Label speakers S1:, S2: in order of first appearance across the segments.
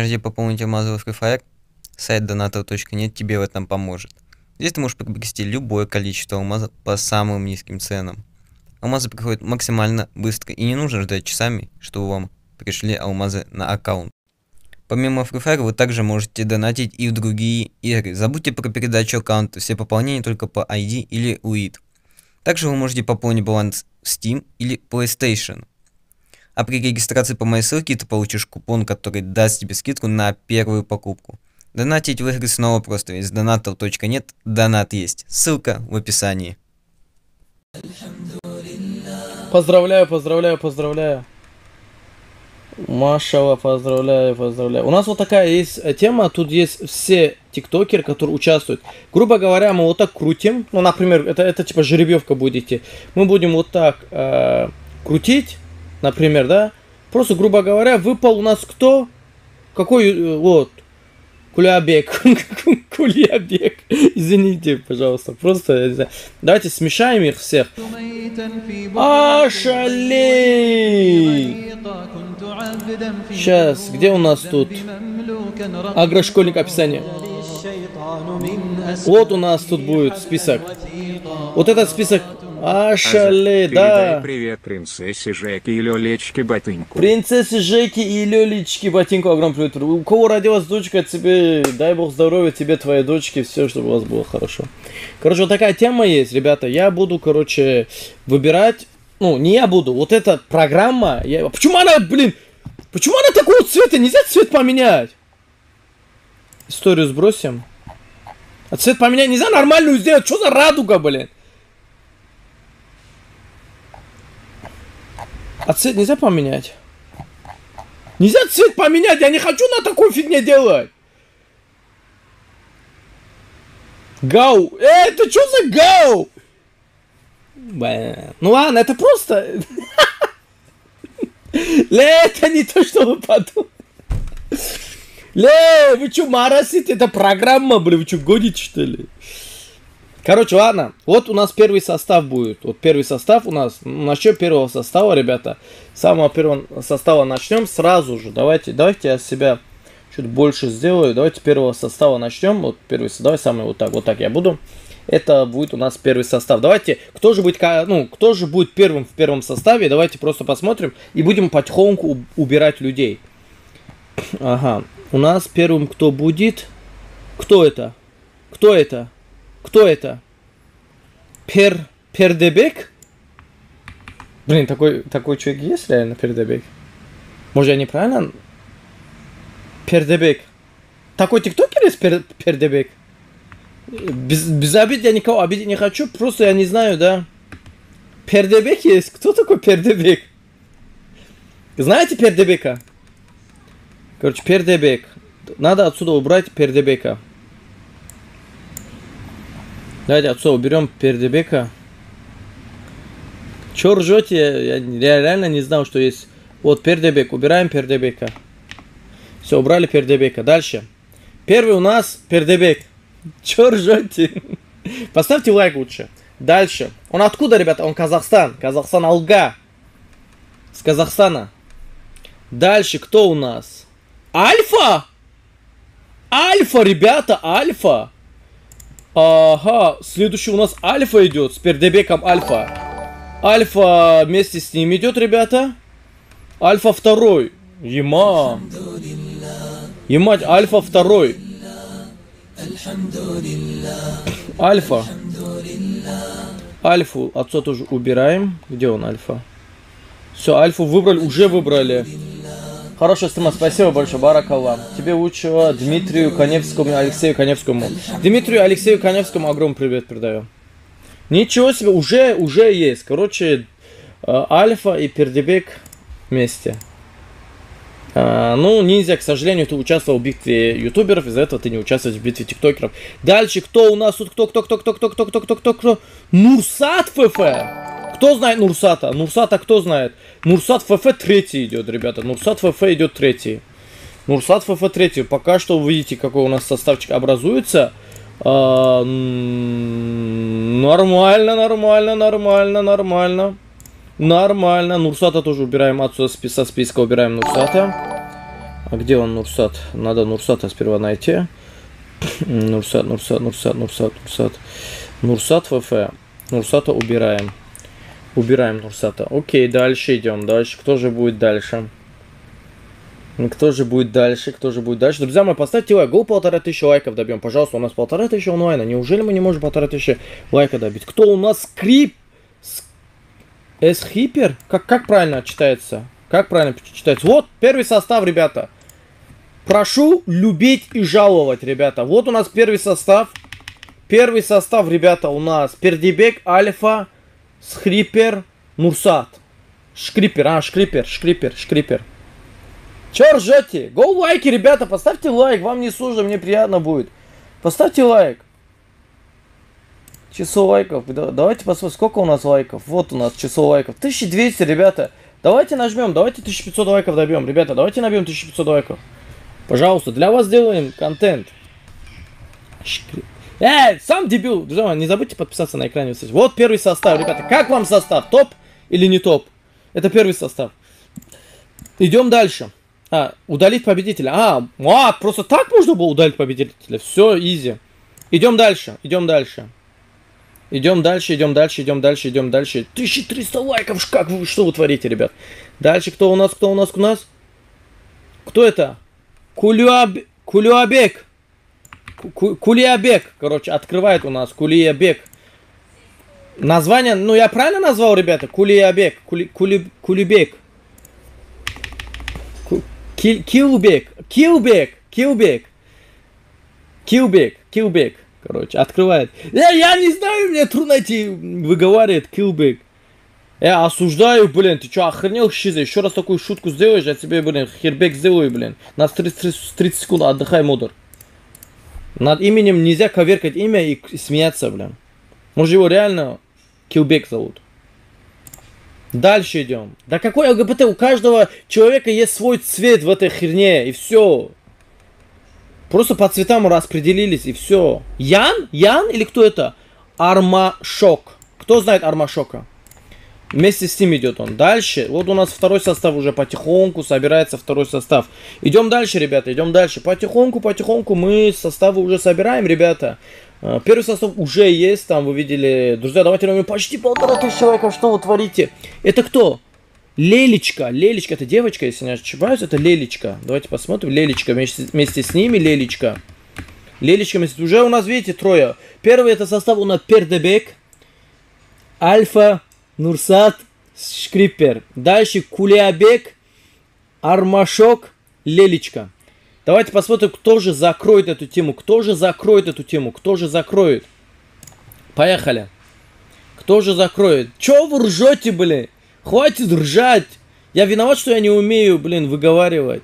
S1: можете пополнить алмазы в Free Fire. Сайт donator.net тебе в этом поможет. Здесь ты можешь приобрести любое количество алмазов по самым низким ценам. Алмазы приходят максимально быстро и не нужно ждать часами, чтобы вам пришли алмазы на аккаунт. Помимо Free Fire вы также можете донатить и в другие игры. Забудьте про передачу аккаунта, все пополнения только по ID или UID. Также вы можете пополнить баланс Steam или PlayStation. А при регистрации по моей ссылке ты получишь купон, который даст тебе скидку на первую покупку. Донатить в игры снова просто есть. Donator.net, донат есть. Ссылка в описании.
S2: Поздравляю, поздравляю, поздравляю. Машалла, поздравляю, поздравляю. У нас вот такая есть тема, тут есть все тиктокеры, которые участвуют. Грубо говоря, мы вот так крутим. Ну, например, это типа жеребьевка будете. Мы будем вот так крутить, например, да. Просто, грубо говоря, выпал у нас кто? Какой, вот, Кулябек. Кулябек. Извините, пожалуйста. Просто, я не знаю. Давайте смешаем их всех. Ашалей! Сейчас, где у нас тут? Агрошкольник описание. Вот у нас тут будет список. Вот этот список. Ашалей, да.
S3: Привет принцессе Жеке и Лёлечке Ботинку.
S2: Принцессе Жеке и Лёлечке Ботинку огромный привет. У кого родилась дочка, тебе, дай бог здоровья, тебе, твоей дочке, все, чтобы у вас было хорошо. Короче, вот такая тема есть, ребята. Я буду, короче, выбирать. Ну, не я буду, вот эта программа. Почему она, блин, почему она такого цвета? Нельзя цвет поменять. Историю сбросим. А цвет поменять нельзя нормальную сделать. Что за радуга, блин? А цвет нельзя поменять? Нельзя цвет поменять, я не хочу на такой фигне делать. Гау. Это что за гау? Ну ладно, это просто... Это не то, что вы подумали. Вы что, марасите? Это программа, блин, вы что, гоните, что ли? Короче, ладно, вот у нас первый состав будет. Вот первый состав у нас. Насчет первого состава, ребята. С самого первого состава начнем сразу же. Давайте я себя чуть больше сделаю. Давайте первого состава начнем. Вот первый состав, самый вот так я буду. Это будет у нас первый состав. Давайте, кто же будет первым в первом составе? Давайте просто посмотрим и будем потихоньку убирать людей. Ага, у нас первым кто будет? Кто это? Кто это? Кто это? Пердебек? Блин, такой человек есть реально, Пердебек? Может, я неправильно? Пердебек. Такой тиктокер есть Пердебек? Без обид, я никого обидеть не хочу, просто я не знаю, да. Пердебек есть? Кто такой Пердебек? Знаете Пердебека? Короче, Пердебек. Надо отсюда убрать Пердебека. Давайте отсюда уберем Пердебека. Чё ржете? Я реально не знал, что есть. Вот Пердебек. Убираем Пердебека. Все, убрали Пердебека. Дальше. Первый у нас Пердебек. Чё ржете? Поставьте лайк лучше. Дальше. Он откуда, ребята? Он Казахстан. Казахстан Алга. С Казахстана. Дальше кто у нас? Альфа! Альфа, ребята, Альфа. Ага, следующий у нас Альфа идет, с Пердебеком Альфа. Альфа вместе с ним идет, ребята. Альфа второй. Ема. Емать, Альфа второй. Альфа. Альфу отца тоже убираем. Где он, Альфа? Все, Альфу выбрали, уже выбрали. Хорошая стрима, спасибо большое, баракалла. Тебе лучшего Дмитрию Коневскому, Алексею Коневскому. Дмитрию Алексею Коневскому огромный привет передаю. Ничего себе, уже есть. Короче, Альфа и Пердебек вместе. Ну, ниндзя, к сожалению, ты участвовал в битве ютуберов, из-за этого ты не участвуешь в битве тиктокеров. Дальше, кто у нас тут? Кто? Нурсат ФФ. Кто знает Нурсата? Нурсата кто знает? Нурсат ФФ третий идет, ребята. Нурсат ФФ идет третий. Нурсат ФФ третий. Пока что вы видите, какой у нас составчик образуется. Нормально. Нурсата тоже убираем отсюда со списка. Убираем Нурсата. А где он, Нурсат? Надо Нурсата сперва найти. Нурсат ФФ. Нурсата убираем. Убираем Нурсата. Окей, дальше идем. Дальше. Кто же будет дальше? Кто же будет дальше? Кто же будет дальше? Друзья мои, поставьте лайк. Гол 1500 лайков добьем. Пожалуйста, у нас 1500 онлайна. Неужели мы не можем 1500 лайка добить? Кто у нас скрип? Эсхипер? Как правильно читается? Как правильно читается? Вот первый состав, ребята. Прошу любить и жаловать, ребята. Вот у нас первый состав. Первый состав, ребята, у нас Пердебек, Альфа, Схрипер, Нурсат. Шкрипер, Шкрипер. Чё ржете? Го лайки, ребята, поставьте лайк. Вам не сложно, мне приятно будет. Поставьте лайк. Число лайков. Давайте посмотрим, сколько у нас лайков. Вот у нас число лайков. 1200, ребята. Давайте нажмем, давайте 1500 лайков добьем. Ребята, давайте набьем 1500 лайков. Пожалуйста, для вас делаем контент. Сам дебил. Друзья, не забудьте подписаться на экране. Вот первый состав, ребята. Как вам состав? Топ или не топ? Это первый состав. Идем дальше. Удалить победителя. Просто так можно было удалить победителя. Все, изи. Идем дальше. 1300 лайков. Что вы творите, ребят? Дальше кто у нас? Кто это? Кулиабек. Короче, открывает у нас Кулиабек. Название, я правильно назвал, ребята? Кулиабек. Кулибек. Килбек. Короче, открывает. Я не знаю, мне трудно найти. Выговаривает Килбек. Я осуждаю, блин. Ты что, охренел, Шиза? Еще раз такую шутку сделаешь, я тебе, блин, хербек сделаю, блин. На 30 секунд отдыхай, модер. Над именем нельзя коверкать имя и смеяться, блин. Может, его реально Килбек зовут. Дальше идем. Да какой ЛГБТ? У каждого человека есть свой цвет в этой херне, и все. Просто по цветам распределились, и все. Ян или кто это? Армашок. Кто знает Армашока? Вместе с ним идет он. Дальше. Вот у нас второй состав уже потихоньку собирается второй состав. Идем дальше, ребята, идем дальше. Потихоньку мы составы уже собираем, ребята. Первый состав уже есть, там вы видели. Друзья, давайте наберем почти 1500 лайков. Что вы творите? Это кто? Лелечка. Лелечка, это девочка, если не ошибаюсь, это Лелечка. Давайте посмотрим. Лелечка, вместе с ними Лелечка. Лелечка, уже у нас, видите, трое. Первый это состав у нас Пердебек, Альфа, Нурсат, Шкрипер. Дальше Кулиабек, Армашок, Лелечка. Давайте посмотрим, кто же закроет эту тему. Кто же закроет? Поехали. Кто же закроет? Чё вы ржете, блин? Хватит ржать. Я виноват, что я не умею, блин, выговаривать.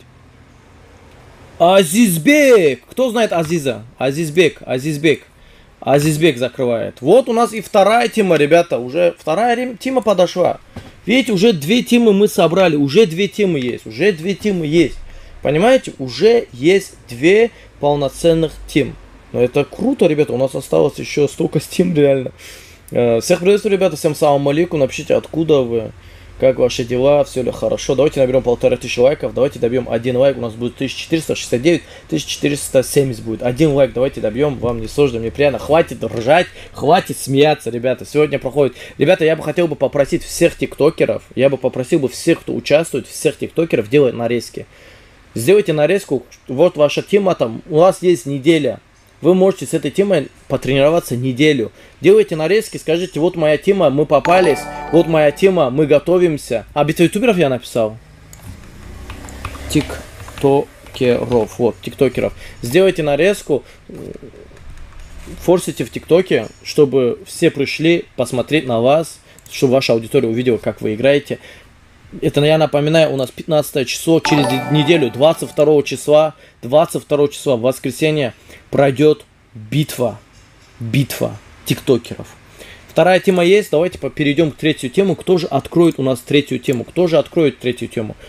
S2: Азизбек. Кто знает Азиза? Азизбек закрывает. Вот у нас и вторая тема, ребята. Уже вторая тема подошла. Видите, уже две темы мы собрали. Уже две темы есть. Понимаете? Уже есть две полноценных тем. Но это круто, ребята. У нас осталось еще столько тем, реально. Всех приветствую, ребята. Всем салам алейкум. Напишите, откуда вы. Как ваши дела? Все ли хорошо? Давайте наберем 1500 лайков. Давайте добьем 1 лайк. У нас будет 1469, 1470 будет. 1 лайк давайте добьем. Вам не сложно, мне приятно. Хватит ржать, хватит смеяться, ребята. Сегодня проходит. Ребята, я бы хотел попросить всех тиктокеров. Я бы попросил всех, кто участвует, всех тиктокеров делать нарезки. Сделайте нарезку. Вот ваша тема там. У вас есть неделя. Вы можете с этой темой потренироваться неделю. Делайте нарезки, скажите, вот моя тема, мы попались. Вот моя тема, мы готовимся. Битва ютуберов я написал. Тиктокеров. Вот, тиктокеров. Сделайте нарезку. Форсите в тиктоке, чтобы все пришли посмотреть на вас. Чтобы ваша аудитория увидела, как вы играете. Это, я напоминаю, у нас 15 число, через неделю, 22 числа, в воскресенье, пройдет битва тиктокеров. Вторая тема есть, давайте перейдем к третью тему. Кто же откроет у нас третью тему? Кто же откроет третью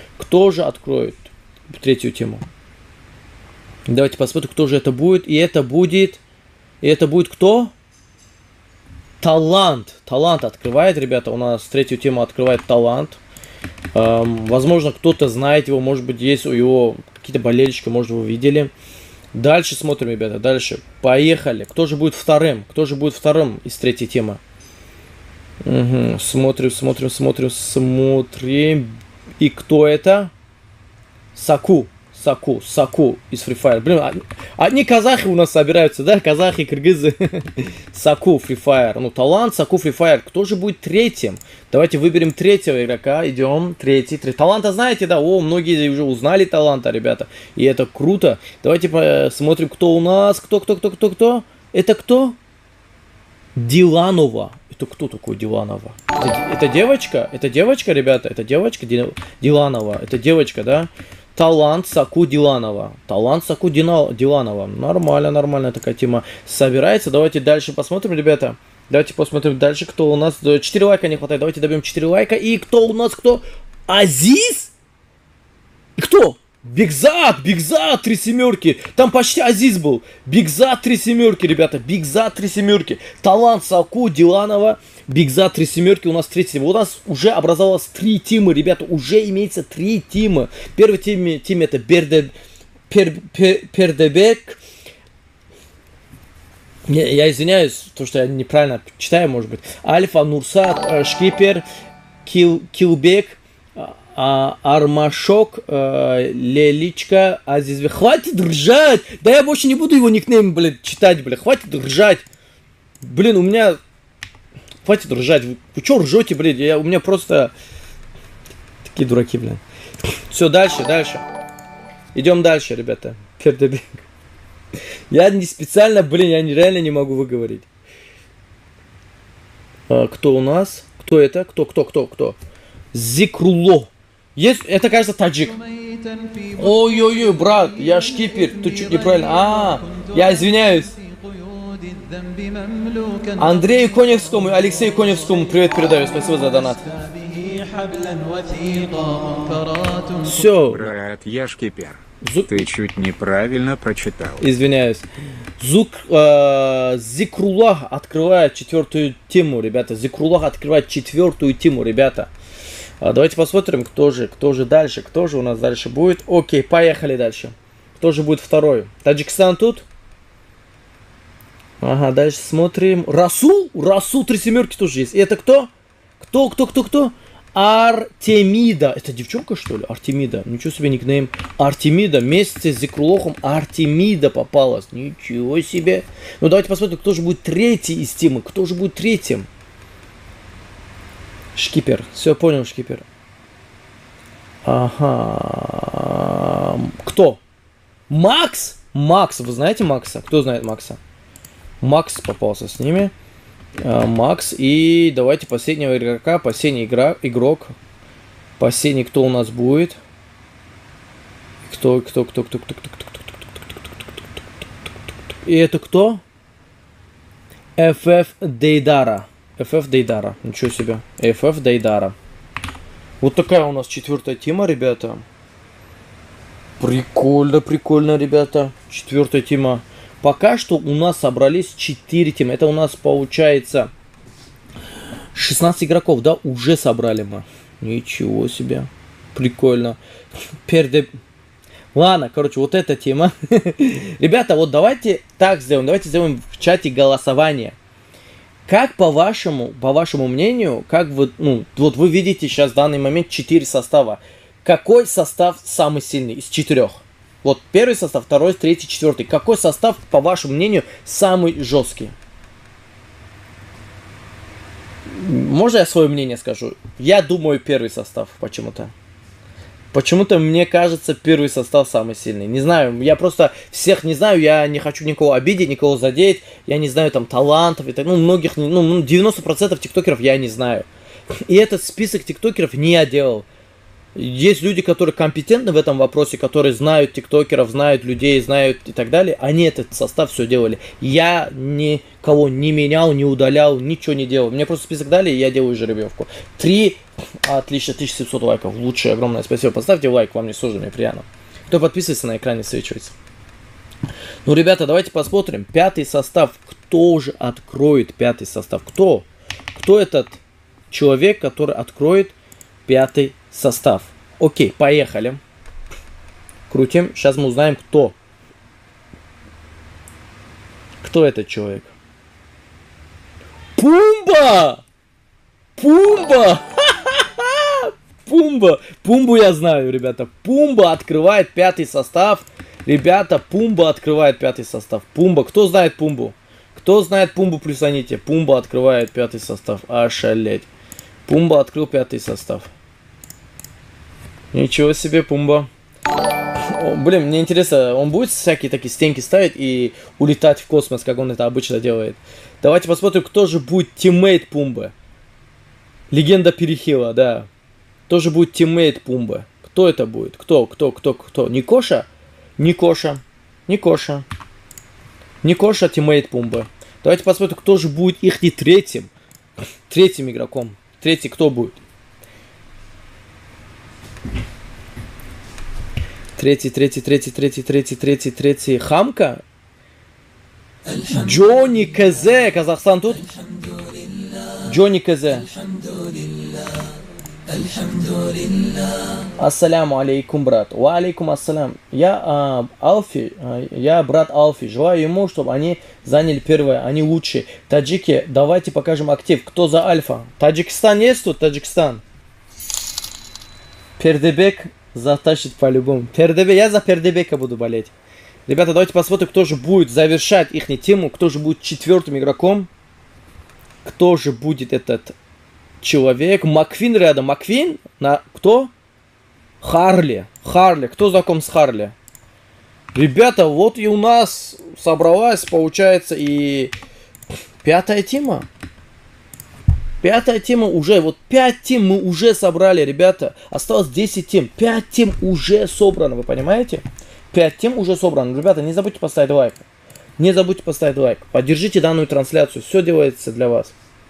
S2: тему? Давайте посмотрим, кто же это будет. И это будет кто? Талант открывает, ребята, у нас третью тему открывает Талант. Возможно, кто-то знает его, может быть, есть у его какие-то болельщики, может, вы видели. Дальше смотрим, ребята, дальше. Поехали. Кто же будет вторым? Кто же будет вторым из третьей темы? Угу. Смотрим. И кто это? Саку из Free Fire. Блин, одни казахи у нас собираются, да? Казахи, кыргызы. Саку Free Fire. Ну, талант Саку Free Fire. Кто же будет третьим? Давайте выберем третьего игрока. Идем. Третий. Таланта знаете, да? О, многие уже узнали таланта, ребята. И это круто. Давайте посмотрим, кто у нас. Кто? Это кто? Диланова. Это кто такой Диланова? Это девочка? Это девочка, ребята? Это девочка Диланова. Это девочка, да? Талант Саку Диланова. Нормально такая тема собирается. Давайте дальше посмотрим, ребята. Давайте посмотрим дальше, кто у нас. 4 лайка не хватает. Давайте добьем 4 лайка. И кто у нас? Кто? Азиз? И кто? Бигзат, 3 семерки. Там почти Азиз был. Бигзат 3 семерки, ребята. Бигзат 3 семерки. Талант Саку Диланова. Бигзат 3 семерки у нас 3 тима. У нас уже образовалось 3 тима, ребята. Уже имеется 3 тима. Первый тим это Пердебек. Я извиняюсь, то что я неправильно читаю, может быть. Альфа, Нурсат, Шкипер, Килбек, Армашок, Леличка, Азизве. Хватит ржать! Да я больше не буду его никнейм, блядь, читать, блядь. Хватит ржать. Блин, у меня... Хватит ржать. Вы чё ржете, блядь? У меня просто... Такие дураки, блин. Все, дальше. Идем дальше, ребята. Пердебек. Я не специально, блин, я реально не могу выговорить. Кто у нас? Кто это? Кто? Зикрулло. Есть, это, кажется, таджик. Ой-ой-ой, брат, я шкипер. Ты чуть неправильно. Я извиняюсь. Андрею Коневскому и Алексею Коневскому привет передаю. Спасибо за донат. Все.
S3: Брат, я шкипер. Ты чуть неправильно прочитал.
S2: Извиняюсь. Зикруллах открывает 4-ю тему, ребята. Зикруллах открывает 4-ю тему, ребята. Давайте посмотрим, кто же дальше. Кто же у нас дальше будет? Окей, поехали дальше. Кто же будет второй? Таджикистан тут? Ага, дальше смотрим. Расул 3 семерки тоже есть. И это кто? Кто? Артемида. Это девчонка, что ли? Артемида. Ничего себе никнейм. Артемида. Вместе с Зикруллохом Артемида попалась. Ничего себе. Ну, давайте посмотрим, кто же будет третий из тимы. Кто же будет третьим? Шкипер. Все, понял, Шкипер. Ага. Кто? Макс? Вы знаете Макса? Кто знает Макса? Макс попался с ними. Макс. И давайте последнего игрока. Последний игрок. Последний, кто у нас будет? Кто? И это кто? FF Дейдара. Ничего себе. FF Дейдара. Вот такая у нас 4-я тема, ребята. Прикольно, ребята. 4-я тема. Пока что у нас собрались 4 темы. Это у нас получается 16 игроков, да? Уже собрали мы. Ничего себе. Прикольно. Ладно, короче, вот эта тема. Ребята, вот давайте так сделаем. Давайте сделаем в чате голосование. Как по вашему мнению, как вы, вот вы видите сейчас в данный момент 4 состава. Какой состав самый сильный из 4? Вот первый состав, второй, третий, четвертый. Какой состав, по вашему мнению, самый жесткий? Можно я свое мнение скажу? Я думаю, первый состав почему-то. Почему-то мне кажется, первый состав самый сильный. Не знаю, я просто всех не знаю, я не хочу никого обидеть, никого задеть. Я не знаю там талантов и так, многих, 90% тиктокеров я не знаю. И этот список тиктокеров не я делал. Есть люди, которые компетентны в этом вопросе, которые знают тиктокеров, знают людей, знают и так далее. Они этот состав все делали. Я никого не менял, не удалял, ничего не делал. Мне просто список дали, и я делаю жеребьевку. 3. Отлично, 1700 лайков. Лучшее, огромное спасибо. Поставьте лайк, вам не сложно, мне приятно. Кто подписывается, на экране свечивается. Ну, ребята, давайте посмотрим. 5-й состав. Кто же откроет 5-й состав? Кто? Кто этот человек, который откроет 5-й состав? Окей, поехали. Крутим. Сейчас мы узнаем, кто. Кто этот человек? Пумба! Пумба! Пумба! Пумбу я знаю, ребята. Пумба открывает 5-й состав. Ребята, Пумба открывает 5-й состав. Пумба. Кто знает Пумбу? Кто знает Пумбу, плюсаните. Пумба открывает 5-й состав. Ошалеть. Пумба открыл 5-й состав. Ничего себе, Пумба. О, блин, мне интересно, он будет всякие такие стенки ставить и улетать в космос, как он это обычно делает? Давайте посмотрим, кто же будет тиммейт Пумбы. Легенда Перехила, да. Кто же будет тиммейт Пумбы? Кто это будет? Кто? Никоша? Никоша. Никоша. Никоша тиммейт Пумбы. Давайте посмотрим, кто же будет их третьим игроком. Третий кто будет? Третий. Хамка? Джонни КЗ. Казахстан тут? Джонни КЗ. Ассаляму алейкум, брат. Ва алейкум ассалям. Я брат Алфи. Желаю ему, чтобы они заняли первое. Они лучшие. Таджики, давайте покажем актив. Кто за Альфа? Таджикистан есть тут? Таджикистан. Пердебек затащит по-любому. Я за Пердебека буду болеть. Ребята, давайте посмотрим, кто же будет завершать их тему. Кто же будет 4-м игроком. Кто же будет этот человек? Маквин рядом. Маквин? Кто? Харли. Кто знаком с Харли? Ребята, вот и у нас собралась, получается, и 5-я тема. 5-я тема уже. Вот 5 тем мы уже собрали, ребята. Осталось 10 тем. 5 тем уже собрано, вы понимаете? 5 тем уже собрано. Ребята, не забудьте поставить лайк. Не забудьте поставить лайк. Поддержите данную трансляцию. Все делается для вас.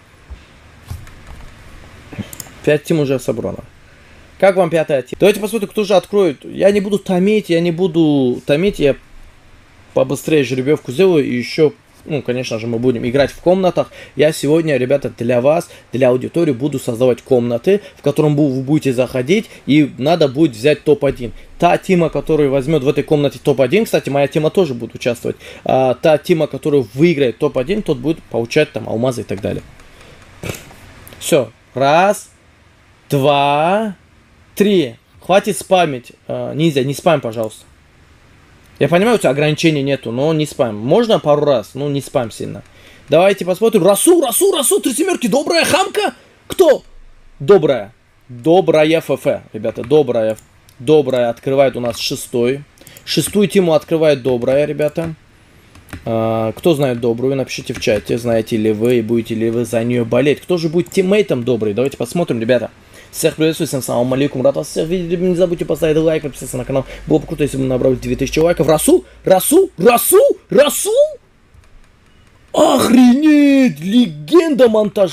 S2: 5 тем уже собрано. Как вам 5-я тема? Давайте посмотрим, кто же откроет. Я не буду томить, я побыстрее жеребьевку сделаю. И еще, конечно же, мы будем играть в комнатах. Я сегодня, ребята, для вас, для аудитории буду создавать комнаты, в котором вы будете заходить, и надо будет взять топ-1. Та тема, которая возьмет в этой комнате топ-1, кстати, моя тема тоже будет участвовать. Та тема, которая выиграет топ-1, тот будет получать там алмазы и так далее. Все. 1, 2, 3. Хватит спамить. Ниндзя, не спам, пожалуйста. Я понимаю, у тебя ограничений нету, но не спам. Можно пару раз, но не спам сильно. Давайте посмотрим. Расу, 3 семерки. Добрая хамка. Кто? Добрая ФФ. Ребята, добрая открывает у нас 6-й. 6-ю тему открывает добрая, ребята. Кто знает добрую, напишите в чате. Знаете ли вы и будете ли вы за нее болеть. Кто же будет тиммейтом добрый? Давайте посмотрим, ребята. Всех приветствую, всем салам алейкум, рад вас всех видеть, не забудьте поставить лайк, подписаться на канал. Было бы круто, если бы мы набрали 2000 лайков. Расу! Охренеть! Легенда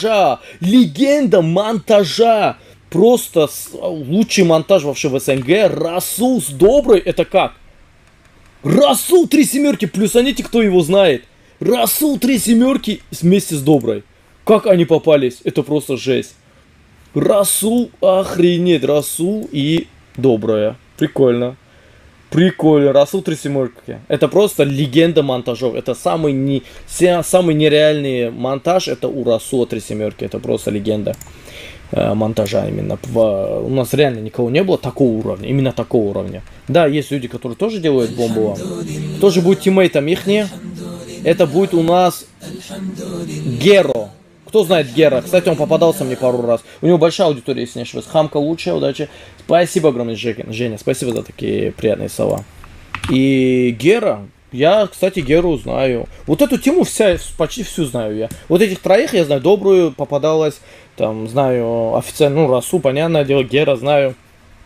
S2: монтажа! Просто лучший монтаж вообще в СНГ. Расу с доброй, это как? Расу 3 семерки, плюсаните, кто его знает. Расу 3 семерки вместе с доброй. Как они попались? Это просто жесть. Расу, охренеть, Расу и добрая. Прикольно. Расу 3 семерки. Это просто легенда монтажов. Это самый нереальный монтаж. Это у Расу 3 семерки. Это просто легенда монтажа именно. У нас реально никого не было такого уровня. Именно такого уровня. Да, есть люди, которые тоже делают бомбу. Кто же будет тиммейтом ихне? Это будет у нас Геро. Кто знает Гера? Кстати, он попадался мне пару раз. У него большая аудитория, если не ошибаюсь. Хамка лучшая, удачи. Спасибо огромное, Женя. Спасибо за такие приятные слова. И Гера. Я, кстати, Геру знаю. Вот эту тему почти всю знаю я. Вот этих троих я знаю. Добрую попадалась. Там, знаю официально, Расу, понятное дело. Гера знаю.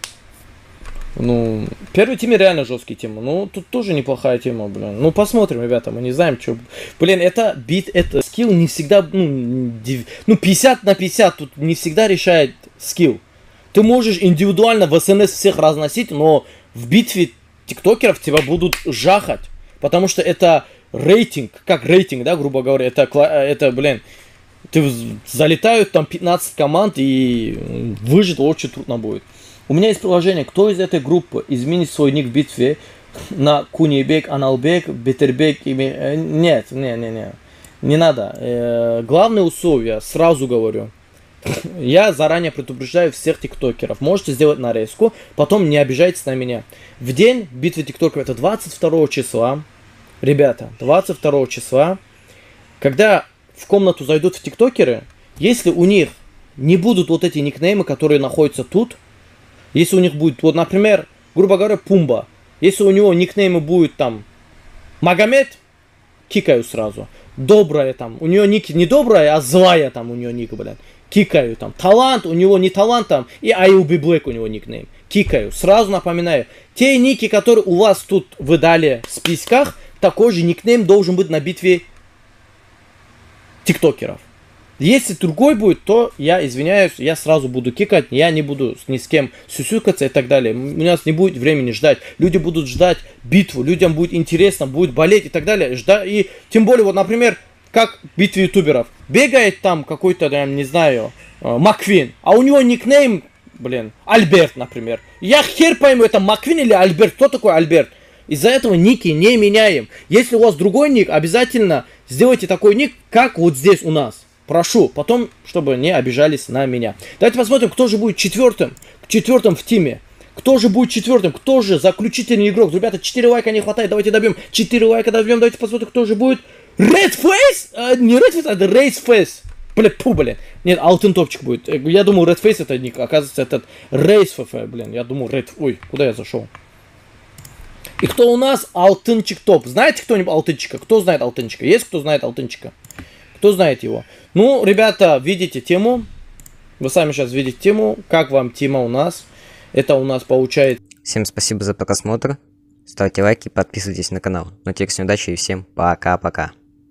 S2: Первой теме реально жесткие темы. Тут тоже неплохая тема, блин. Посмотрим, ребята, мы не знаем, что. Блин, это скилл не всегда, 50 на 50 тут не всегда решает скилл. Ты можешь индивидуально в СНС всех разносить, но в битве тиктокеров тебя будут жахать. Потому что это рейтинг, как рейтинг, да, грубо говоря, это блин, залетают там 15 команд и выжить очень трудно будет. У меня есть приложение, кто из этой группы изменит свой ник в битве на Кунибек, Аналбек, Бетербек, нет, не надо. Главное условие, сразу говорю. Я заранее предупреждаю всех тиктокеров. Можете сделать нарезку, потом не обижайтесь на меня. В день битвы тиктокеров, это 22 числа. Ребята, 22 числа, когда в комнату зайдут в тиктокеры, если у них не будут вот эти никнеймы, которые находятся тут, если у них будет, вот, например, грубо говоря, Пумба, если у него никнеймы будет там Магомед, кикаю сразу. Добрая там, у нее ник не добрая, а злая там у нее ник, блядь. Кикаю там. Талант, у него не талант там, и ILB Black у него никнейм. Кикаю. Сразу напоминаю, те ники, которые у вас тут вы дали в списках, такой же никнейм должен быть на битве тиктокеров. Если другой будет, то я извиняюсь, я сразу буду кикать, я не буду ни с кем сюсюкаться и так далее. У нас не будет времени ждать. Люди будут ждать битву, людям будет интересно, будет болеть и так далее. И тем более, вот, например, как в битве ютуберов. Бегает там какой-то, не знаю, Маквин, а у него никнейм, блин, Альберт, например. Я хер пойму, это Маквин или Альберт, кто такой Альберт? Из-за этого ники не меняем. Если у вас другой ник, обязательно сделайте такой ник, как вот здесь у нас. Прошу, потом, чтобы не обижались на меня. Давайте посмотрим, кто же будет четвертым в тиме. Кто же будет четвертым? Кто же заключительный игрок? Ребята, 4 лайка не хватает, давайте добьем. 4 лайка добьем, давайте посмотрим, кто же будет. Redface? Не Redface, а Raceface. Блин. Нет, Алтын Топчик будет. Я думал, Redface это ник, оказывается, этот Raceface, блин. Я думал, Ой, куда я зашел? И кто у нас? Алтынчик Топ. Знаете кто-нибудь Алтынчика? Кто знает Алтынчика? Есть кто знает Алтынчика? Кто знает его? Ну, ребята, видите тему. Вы сами сейчас видите тему. Как вам тема у нас? Это у нас получается...
S1: Всем спасибо за просмотр. Ставьте лайки, подписывайтесь на канал. Ну, теперь всем удачи и всем пока-пока.